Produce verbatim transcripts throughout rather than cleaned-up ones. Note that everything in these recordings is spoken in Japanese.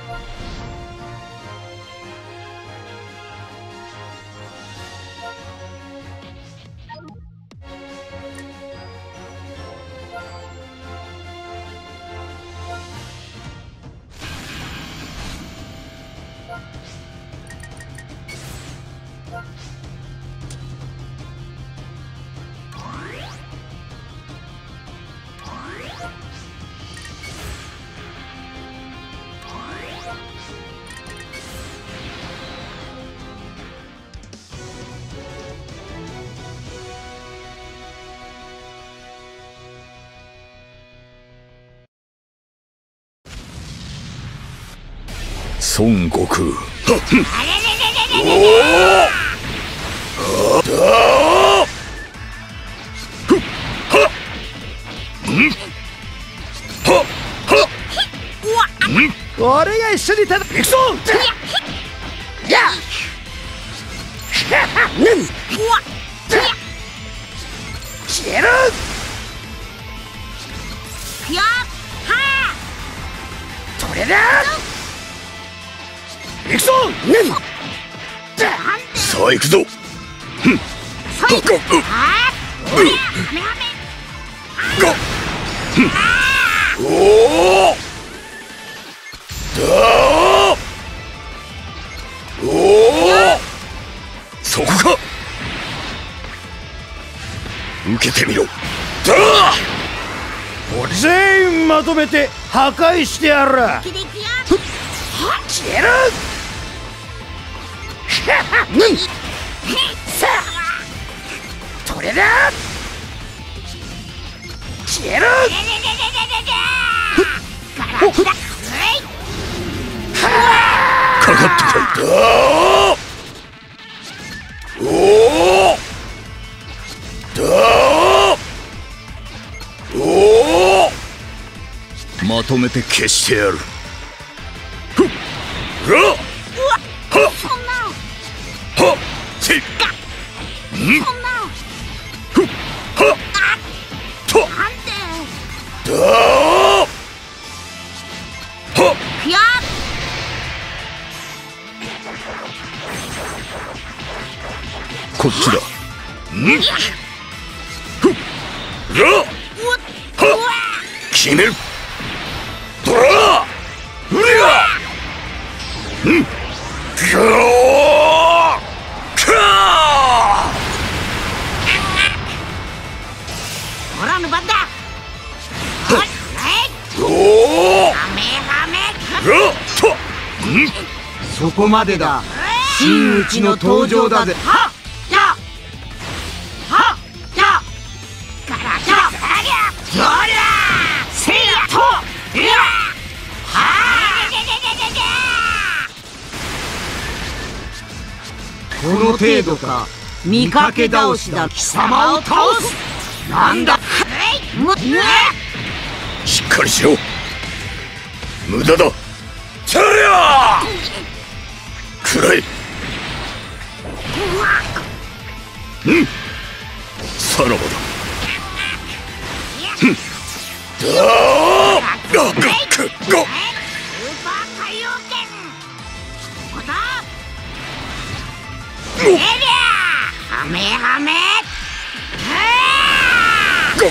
孫悟空。 俺が一緒に戦う。行くぞ。やっ消える。それだ。行くぞ。 さあ行くぞ。ゴゴゴおおだおおそこか。受けてみろ。だ俺全員まとめて破壊してやる。消える。さあそれだ。消える。 かかってこい。だおおだおおまとめて消してやる。らははせんふはとだはこっちだ。んふらは決める。ドラうりゃんかーかーオラの番だ。 おおらとんそこまでだ。真打ちの登場だぜ。 はっやはっやガラガラそりゃせいやといやはこの程度か。見かけ倒しだ。貴様を倒す。なんだ。 しっかりしろ。無駄だ。チャリアくらえ。うんさらばだ。ふんだーガッガッゴッエリアハメハメゴッ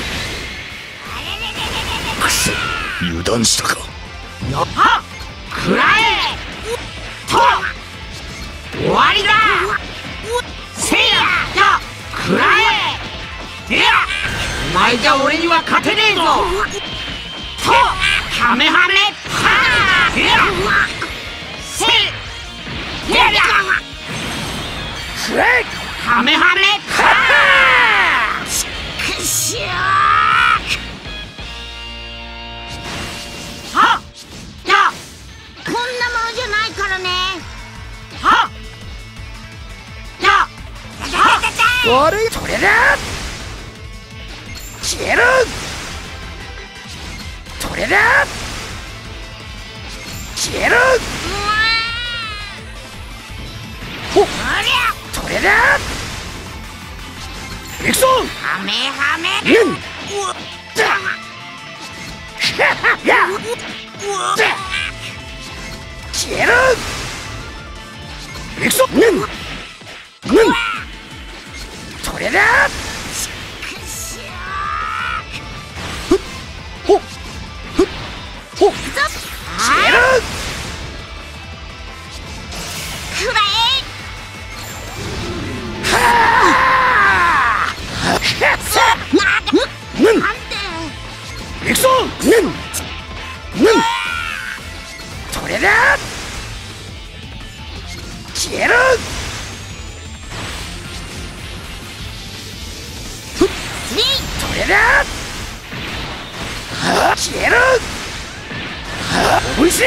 くそ油断したか。 はっくらえと終わりだ。せいややくらえ。いやお前じゃ俺には勝てねえぞ。とハメハメはあいやせいややくらえ。 ハメハメはあちくしょう。はっやこんなものじゃないからね。はっやはっ俺それだ。消える。それだ。消える。ほっそれだ。行くぞ。 ハメハメうんや消える。行くぞ。うんうん。それだ。ほっほっほっ消える。 くらえ。 うんなんで。 行くぞ。うんうん。それだ。消える。それだ。消える。おいしい。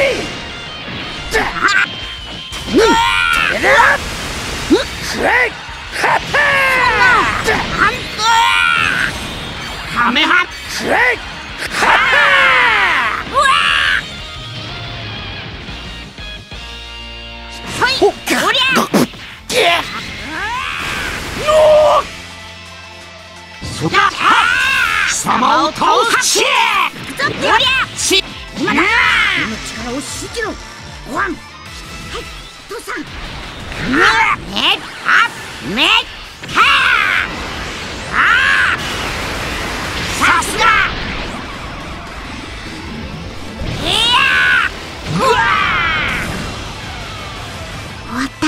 うん、それだ。くらえ。はっはカメハー。くらえ。はっはー。 うわー。はい、 ほっおりゃ。 げっ。 そだ。貴様を倒す。 おりゃ。し、今だ。力を信じろ。ごわん。はい、父さん。めっはめっはあ。さすが。いや。うわ。終わった。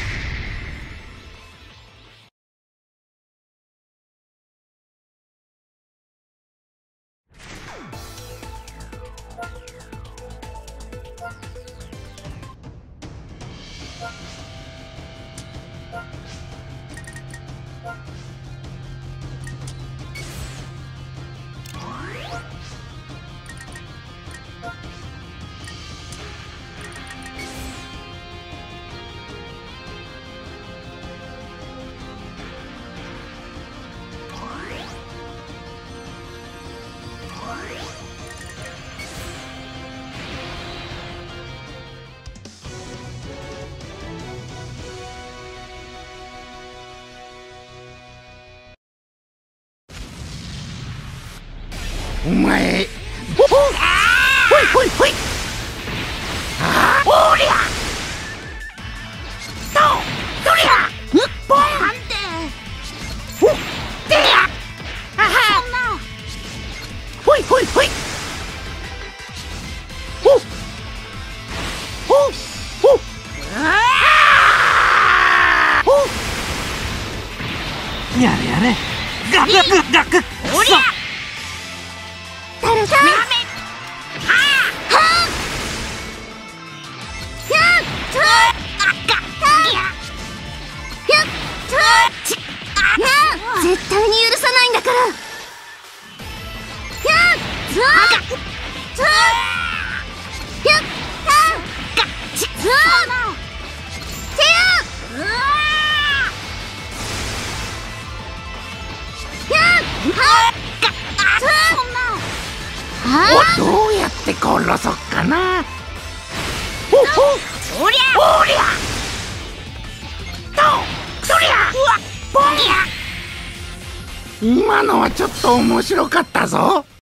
お前。ほほ。ほいほいほい。 ああ、おりゃ。と、どりゃ。うっぽん。なんで。 ほ。 でや。あは。そんな。 ほいほいほい。ほ。ほ。ほ。 ああ。 ほ。やれやれ。ガクガクガク。 おりゃ。誰だ。めがめ。はあ。はあ。ひゃっ。つ。あっが。ひゃ。ひゃっ。つ。ち。あ。ひゃ。絶対に許さないんだから。ひゃっ。つ。あが。つ。ひゃっ。はあ。が。ち。つ。てや。うわ。ひゃっ。はあ。が。あ。そんな。 どうやって殺そっかな。ほほ。 おりゃ。おりゃ。と。そりゃ。うわ。ぼんや。 今のはちょっと面白かったぞ。